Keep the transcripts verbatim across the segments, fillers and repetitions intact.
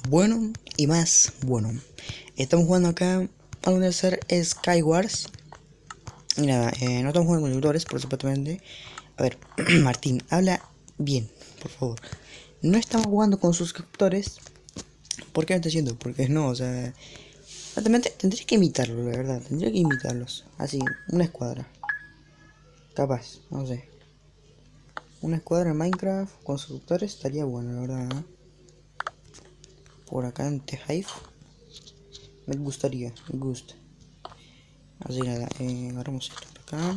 bueno y más bueno. Estamos jugando acá a un hacer Skywars. Y nada, eh, no estamos jugando con suscriptores, por supuestamente. A ver, Martín, habla bien, por favor. No estamos jugando con suscriptores. ¿Por qué no estoy haciendo? Porque no, o sea. Realmente tendría que imitarlos, la verdad. Tendría que imitarlos. Así, una escuadra. Capaz, no sé. Una escuadra en Minecraft con suscriptores estaría bueno, la verdad. ¿eh? Por acá en The Hive. Me gustaría, me gusta. Así nada, eh, agarramos esto por acá.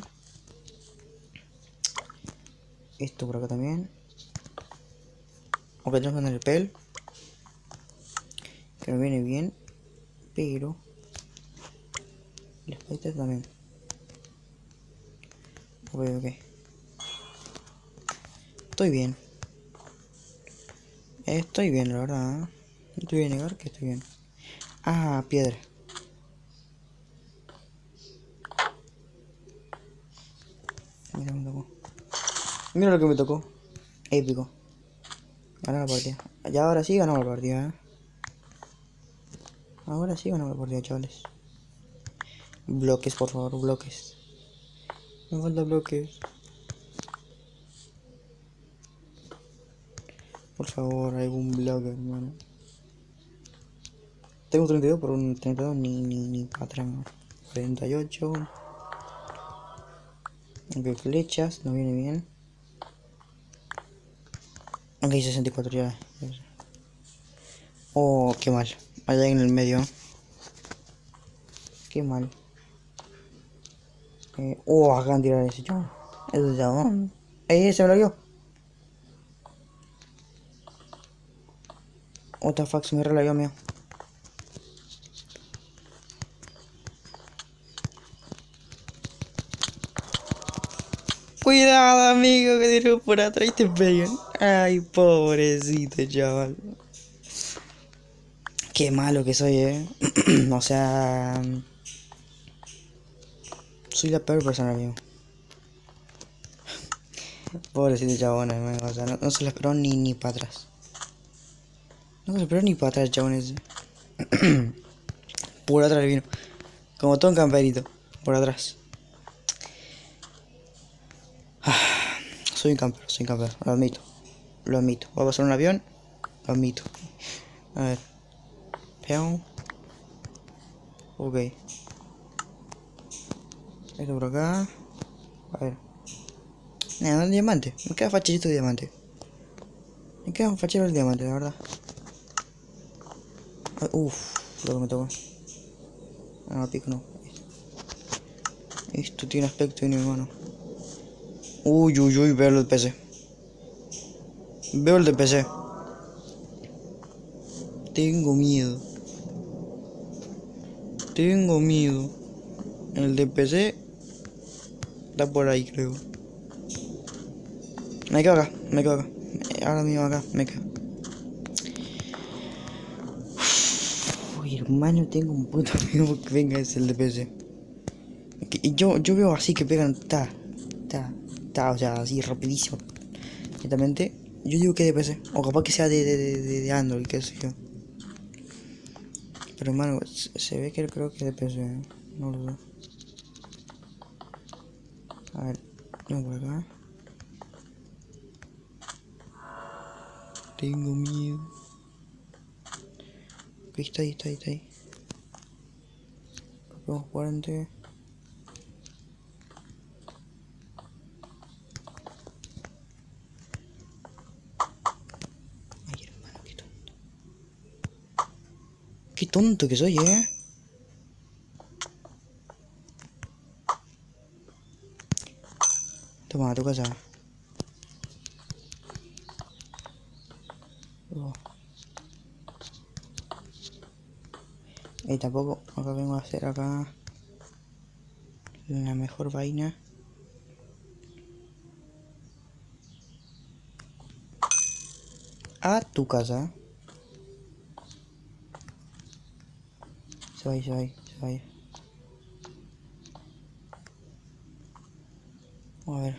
Esto por acá también. Aunque tengo que andar el pel. Que me viene bien. Pero las palitas también. Ok, ok. Estoy bien. Estoy bien, la verdad. ¿eh? No te voy a negar que estoy bien. Ah, piedra. Mira, me tocó. Mira lo que me tocó. Épico. Ganar la partida. Ya ahora sí ganamos la partida, ¿eh? Ahora sí ganamos la partida, chavales. Bloques, por favor, bloques. Me falta bloques. Por favor, algún bloque, hermano. Tengo treinta y dos por un treinta y dos, ni, ni, ni para atrás. cuarenta y ocho. Ok, flechas, nos viene bien. Ok, sesenta y cuatro ya. Oh, qué mal. Allá en el medio. Qué mal. Eh, oh, acá han tirado ese chabón. Ese chabón. Eh, se me lo dio. What the fuck, se me relayó mío. Cuidado, amigo, que tiro por atrás y te pegan. Ay, pobrecito, chaval. Qué malo que soy, eh. O sea. Soy la peor persona, amigo. Pobrecito chabón, amigo. O sea, no, no se lo esperó ni, ni para atrás. No se lo esperó ni para atrás, chabón ese. Por atrás le vino. Como todo un camperito. Por atrás. Soy un campero, soy un campero. Lo admito. Lo admito. Va a pasar un avión. Lo admito. A ver. Peón. Ok. Esto por acá. A ver. Nada, un diamante. Me queda fachecito de diamante. Me queda un fachero el diamante, la verdad. Uff, lo que me tocó. Ah, pico no. Esto tiene aspecto de mi hermano. Uy, uy, uy, veo el del P C. Veo el del P C. Tengo miedo. Tengo miedo. El del P C está por ahí, creo. Me quedo acá, me quedo acá. Ahora mismo acá, me quedo. Uy, hermano, tengo un puto amigo que venga, es el de P C. Y yo, yo veo así que pegan, ta, ta, ta, o sea, así rapidísimo. Exactamente. Yo digo que de P C. O capaz que sea de, de, de, de Android, qué sé yo. Pero hermano, se, se ve que creo que es de P C. ¿eh? No lo sé. A ver, no por acá. Tengo miedo. Ok, está ahí, está ahí, está ahí. Copiamos cuarenta. Ay, hermano, qué tonto. Qué tonto que soy, eh. Toma, tu casa. Oh. Y tampoco, acá vengo a hacer acá la mejor vaina. A tu casa. Se va a ir, se va a ir, se va a ir. A ver.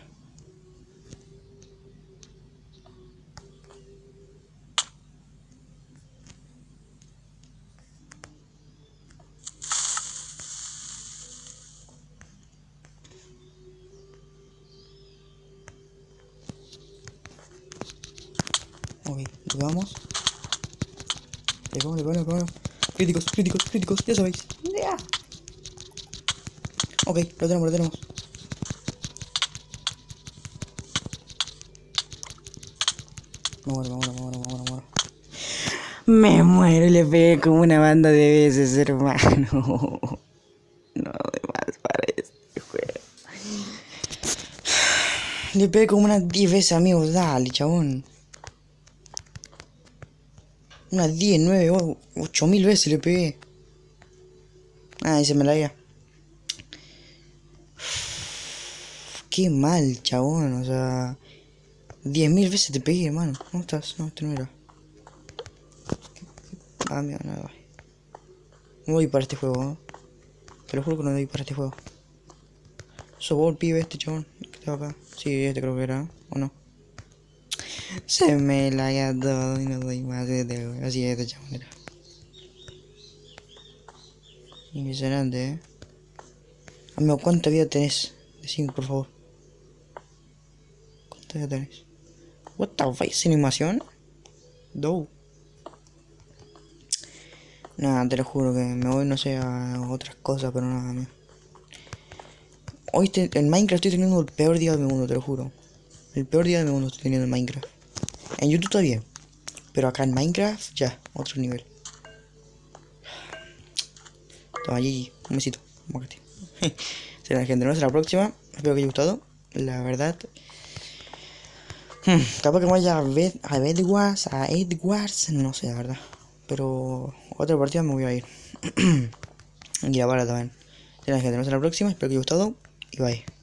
Vamos. Le pegamos, le pegamos, le pegamos. Críticos, críticos, críticos, ya sabéis. Ya. Ok, lo tenemos, lo tenemos. Me muero, me muero, me muero, me muero, me muero. Me muero y le pegué como una banda de veces, hermano. No doy más para este juego. Le pegué como unas diez veces, amigos. Dale, chabón. Unas diez, nueve, ocho mil veces le pegué. Ah, y se me la iba. Qué mal, chabón. O sea, diez mil veces te pegué, hermano. ¿Cómo estás? No, este no era. Ah, mira, nada. No voy para este juego, ¿no? Te lo juro que no doy para este juego. Sobó el pibe este, chabón. Que estaba acá. Sí, este creo que era, ¿o no? Se me la ha todo y no doy más de este, así es, este chabón era. Impresionante, eh. Amigo, ¿cuánta vida tenés? Decime, por favor. ¿Cuánta vida tenés? What the fuck, ¿es animación? Do. Nada, te lo juro que me voy, no sé, a otras cosas, pero nada, amigo. Hoy te, en Minecraft estoy teniendo el peor día de mi mundo, te lo juro. El peor día de mi mundo estoy teniendo en Minecraft. En YouTube está bien, pero acá en Minecraft, ya, otro nivel. Toma, G G, un besito, mójate. Será, gente, nos vemos en la próxima. Espero que haya gustado. La verdad, hmm, capaz que me vaya a ver a Edwards, a Edwards, no sé, la verdad. Pero otra partida me voy a ir. Y ahora también. Será, gente, nos vemos en la próxima. Espero que haya gustado. Y bye.